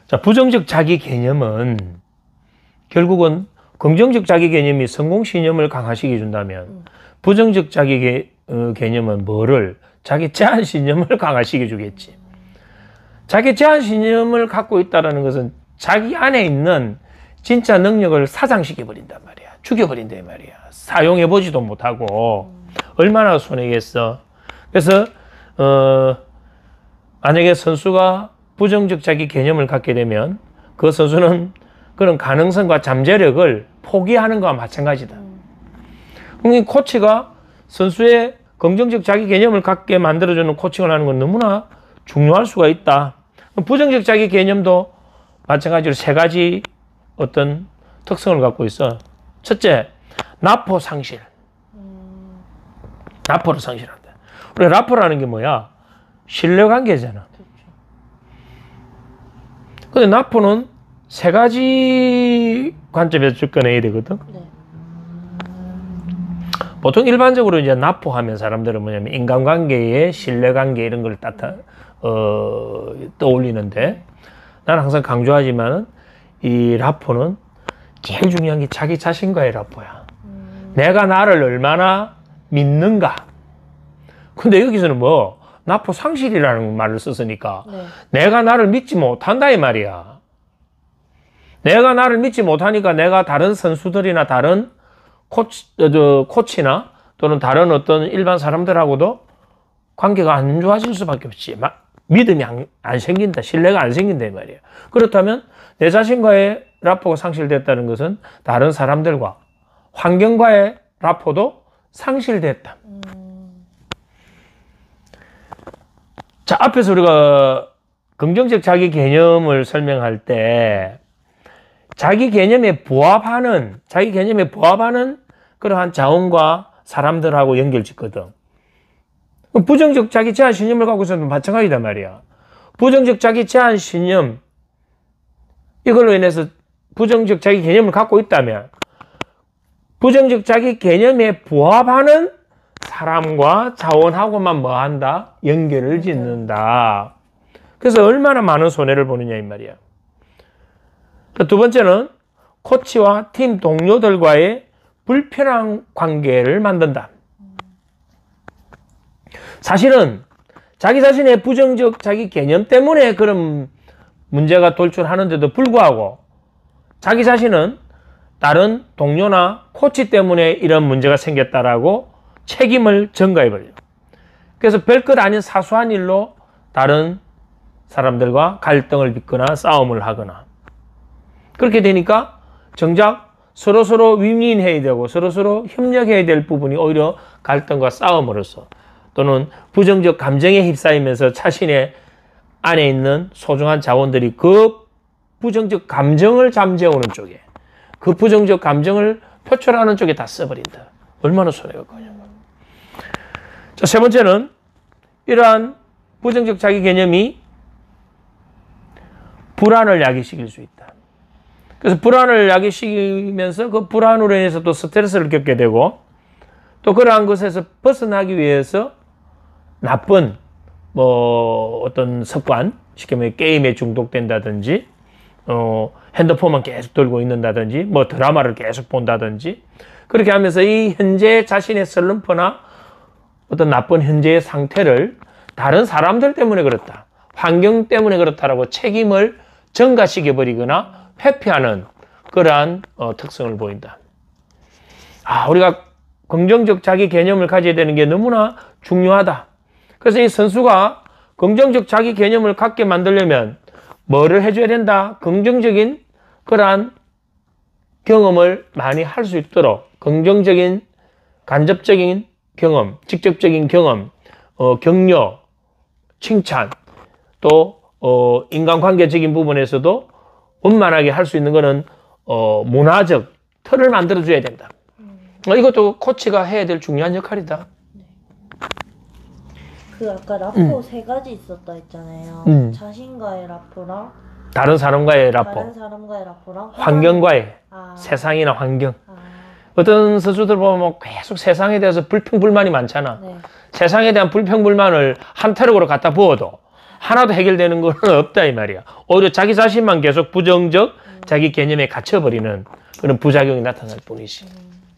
자, 부정적 자기 개념은 결국은 긍정적 자기 개념이 성공 신념을 강화시켜 준다면 부정적 자기 개념은 뭐를? 자기 제한 신념을 강화시켜 주겠지. 자기 제한 신념을 갖고 있다는 것은 자기 안에 있는 진짜 능력을 사장시켜 버린단 말이야. 죽여버린다 이 말이야. 사용해 보지도 못하고 얼마나 손해겠어. 그래서 만약에 선수가 부정적 자기 개념을 갖게 되면 그 선수는 그런 가능성과 잠재력을 포기하는 것과 마찬가지다. 그러니까 코치가 선수의 긍정적 자기 개념을 갖게 만들어주는 코칭을 하는 건 너무나 중요할 수가 있다. 부정적 자기 개념도 마찬가지로 세 가지 어떤 특성을 갖고 있어. 첫째, 나포 상실. 나포를 상실한다. 우리 나포라는 게 뭐야? 신뢰관계잖아. 근데 나포는 세 가지 관점에서 접근해야 되거든. 네. 보통 일반적으로 이제 나포하면 사람들은 뭐냐면 인간관계의 신뢰관계 이런 걸 떠올리는데 나는 항상 강조하지만은 이 라포는 제일 중요한 게 자기 자신과의 라포야. 내가 나를 얼마나 믿는가. 근데 여기서는 뭐 나포 상실이라는 말을 썼으니까 네. 내가 내가 나를 믿지 못한다 이 말이야. 내가 나를 믿지 못하니까 내가 다른 선수들이나 다른 코치나 또는 다른 어떤 일반 사람들하고도 관계가 안 좋아질 수밖에 없지. 믿음이 안 생긴다. 신뢰가 안 생긴다 이 말이야. 그렇다면 내 자신과의 라포가 상실됐다는 것은 다른 사람들과 환경과의 라포도 상실됐다. 자, 앞에서 우리가 긍정적 자기 개념을 설명할 때 자기 개념에 부합하는 그러한 자원과 사람들하고 연결짓거든. 부정적 자기 제한 신념을 갖고 있어도 마찬가지단 말이야. 부정적 자기 제한 신념, 이걸로 인해서 부정적 자기 개념을 갖고 있다면 부정적 자기 개념에 부합하는 사람과 자원하고만 뭐 한다? 연결을 짓는다. 그래서 얼마나 많은 손해를 보느냐 이 말이야. 두 번째는 코치와 팀 동료들과의 불편한 관계를 만든다. 사실은 자기 자신의 부정적 자기 개념 때문에 그런 문제가 돌출하는데도 불구하고 자기 자신은 다른 동료나 코치 때문에 이런 문제가 생겼다라고 책임을 전가해버려요. 그래서 별것 아닌 사소한 일로 다른 사람들과 갈등을 빚거나 싸움을 하거나 그렇게 되니까 정작 서로서로 윈윈해야 되고 서로서로 협력해야 될 부분이 오히려 갈등과 싸움으로써 또는 부정적 감정에 휩싸이면서 자신의 안에 있는 소중한 자원들이 그 부정적 감정을 잠재우는 쪽에 그 부정적 감정을 표출하는 쪽에 다 써버린다. 얼마나 손해가 크냐. 자, 세 번째는 이러한 부정적 자기 개념이 불안을 야기시킬 수 있다. 그래서 불안을 야기시키면서 그 불안으로 인해서 또 스트레스를 겪게 되고 또 그러한 것에서 벗어나기 위해서 나쁜 뭐 어떤 습관, 쉽게 말해 게임에 중독된다든지 핸드폰만 계속 들고 있는다든지 뭐 드라마를 계속 본다든지 그렇게 하면서 이 현재 자신의 슬럼프나 어떤 나쁜 현재의 상태를 다른 사람들 때문에 그렇다, 환경 때문에 그렇다라고 책임을 전가시켜 버리거나 회피하는 그러한 특성을 보인다. 우리가 긍정적 자기 개념을 가져야 되는 게 너무나 중요하다. 그래서 이 선수가 긍정적 자기 개념을 갖게 만들려면 뭐를 해줘야 된다? 긍정적인 그러한 경험을 많이 할 수 있도록 긍정적인 간접적인 경험, 직접적인 경험, 격려, 칭찬, 또 인간관계적인 부분에서도 원만하게 할 수 있는 거는 문화적 틀을 만들어줘야 된다. 이것도 코치가 해야 될 중요한 역할이다. 그 아까 라포 세 가지 있었다 했잖아요. 자신과의 라포랑 다른 사람과의 라포, 환경과의 세상이나 환경. 어떤 선수들 보면 계속 세상에 대해서 불평불만이 많잖아. 네. 세상에 대한 불평불만을 한 태력으로 갖다 부어도 하나도 해결되는 건 없다 이 말이야. 오히려 자기 자신만 계속 부정적 자기 개념에 갇혀버리는 그런 부작용이 나타날 뿐이지.